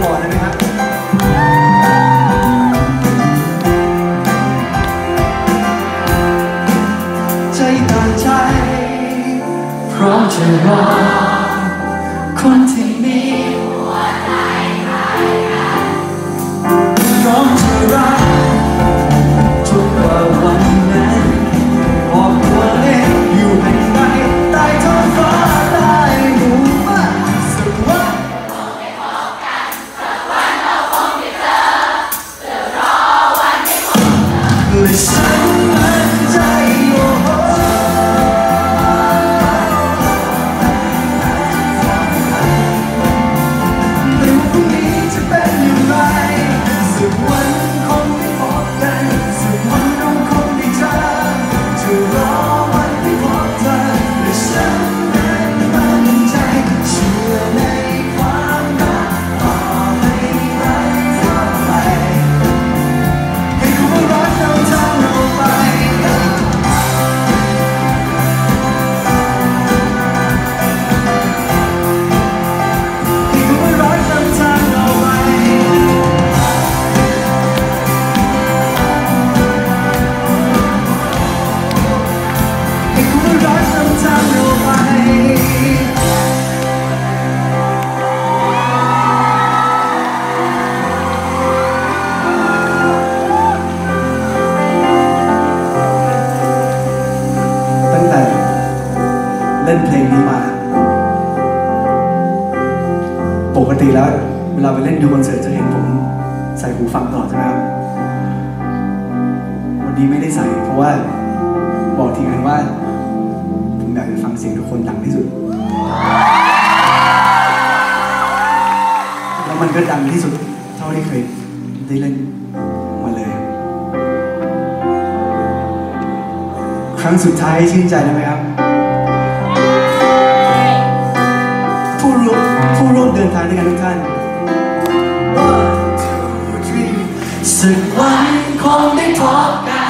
ก่อนได้ไหมครับใจต่างใจพร้อมจะรอคนที่มีหัวใจพร้อมจะรักทุกกว่าวันนั้นบอกตัวเองอยู่แห่งใดใต้ท้องฟ้าใต้หมู่บ้านสักวันคงได้พบกันสักวันเราคงได้เจอจะรอวันได้พบเธอและฉันมั่นใจโอ้โหไม่ว่าพรุ่งนี้จะเป็นอย่างไรสักวันคงได้พบกันสักวันเราคงได้เจอจะรอวันได้พบเธอและฉันนั้นมั่นใจเชื่อในความรักต่อให้รักเท่าไหร่ให้รู้ว่ารักเราทางเราไปให้รู้ว่ารักเราทางเราไปให้รู้ว่ารักเราทางเราไปตั้งแต่เล่นเพลงนี้มาปกติแล้วเวลาไปเล่นดูคอนเสิร์ตจะเห็นผมใส่หูฟังตลอดใช่ไหมครับวันนี้ไม่ได้ใส่เพราะว่าบอกทีมงานว่าผมอยากจะฟังเสียงทุกคนดังที่สุดแล้วมันก็ดังที่สุดเท่าที่เคยได้เล่นมาเลยครั้งสุดท้ายชื่นใจได้ไหมครับผู้ร่วมเดินทางด้วยกันทุกท่าน 1, 2, 3 สักวันคงได้พบกัน